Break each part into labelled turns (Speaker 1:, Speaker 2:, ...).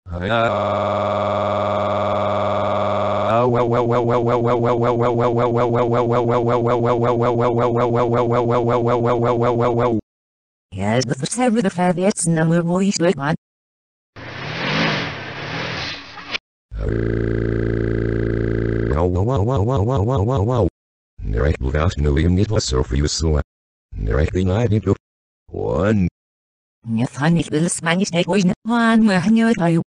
Speaker 1: Yes, but the server the favorite number voice with one.
Speaker 2: Nerek begaast William niet was zo voor je zo. Nerek die naar die one.
Speaker 1: Je van niet wil Spanish take voice one maar je het al.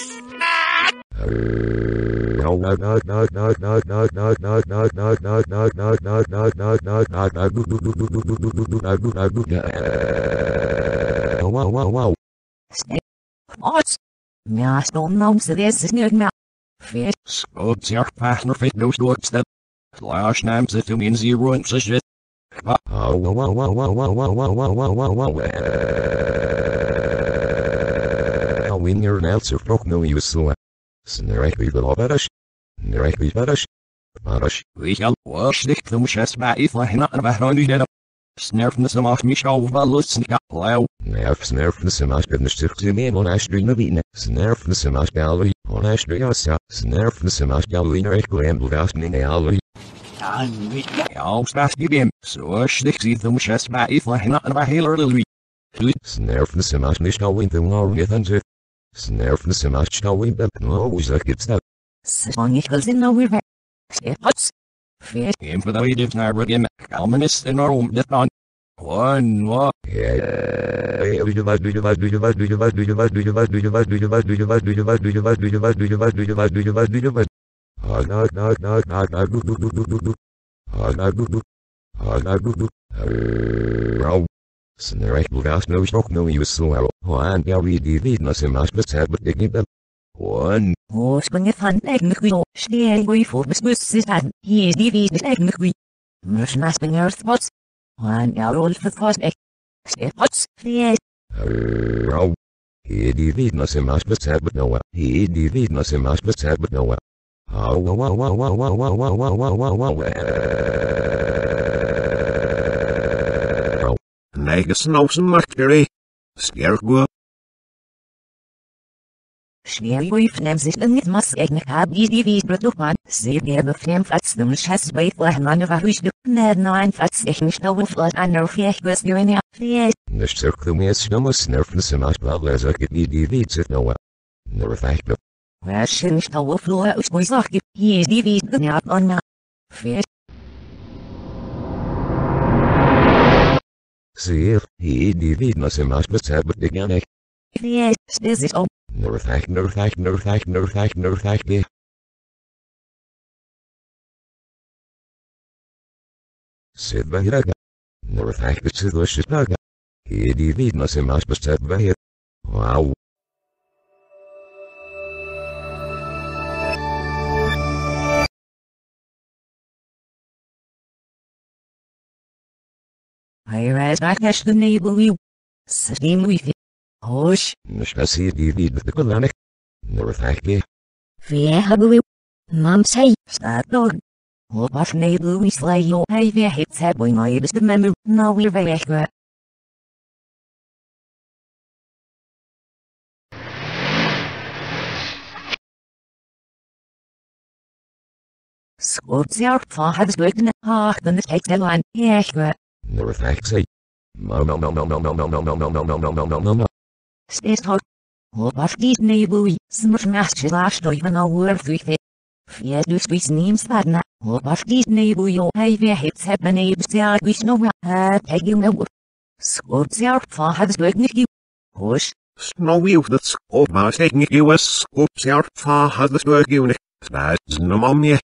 Speaker 2: Wow.
Speaker 1: Wat? Ja, stom nou ze is niet meer. Vet.
Speaker 2: Scott zegt partner fit no doorstep. Slash naam zit hem in zero en zo shit. Win your answer frog no you so. Snarek wie de loberish. Nerek wie berish. Berish. We shall wash dik them chest by if I not about you dead. Snerfness am af mich auf balutsen kaplau. Nerf snerfness am af bin stirk zu mir on ashtree na bine. Snerfness am af gallery on ashtree asa. Snerfness am af gallery nerek glam blasting gallery. Ja, spaas gebem. So schlicht sie them chest by if I not about healer lily. Snerfness am af mich now in the war with and Snerfness am af now in the always like it's that.
Speaker 1: Song ich will sind over. What? Vet.
Speaker 2: Game for the way it's not again. Calminist in our home that on. One walk. Snarek begaast no stok no you so and Gary die witness in mas besat but digging them. One.
Speaker 1: Oh, springe van eigenlijk steel goeie voor besbus is aan. Hier is die wie eigenlijk goeie. Mus nasping earthpots. One jaar old for cosmic. Stepots, vet.
Speaker 2: He die witness in mas besat but no. He die witness in mas besat but no. Negus Snowsen Mercury. Scarecrow.
Speaker 1: Schwer nehmen sich nicht was eigentlich haben die wie Produkt sehr gerne Filmflatz dem Scheiß bei vorhanden war ich nein Platz ich nicht auf einer vielleicht was du in ja
Speaker 2: nicht circle mir ist noch was nervness im Aspal also geht die wie sit no never fact
Speaker 1: wer schön nicht auf Flur aus wo ich sag hier ist die wie ja on vet
Speaker 2: see he die wie was im Aspal aber gerne
Speaker 1: vet das ist
Speaker 2: Never fact. Sit by it. Never fact it's delicious bug. He die nas in mas bestet by it. Wow.
Speaker 1: I rise back as the neighbor you. Steam with it. Hoş.
Speaker 2: Nishpasi die the colonic. Never fact be.
Speaker 1: Have Mom say, start dog. What was neighbor we slay your hay hits head when I was the member. Now we're very accurate. Squats your father's working hard than the takes the line. Accurate.
Speaker 2: Never fact say. No.
Speaker 1: Steeds hard. What was these neighbor we smush master last even a word with it. Fear dus we names that na. What was these neighbor your hay hits head the neighbors there we know take you no. Squats your father's working you. Hoş.
Speaker 2: Snowy that's all my taking US squats your father's work unit. That's no mommy.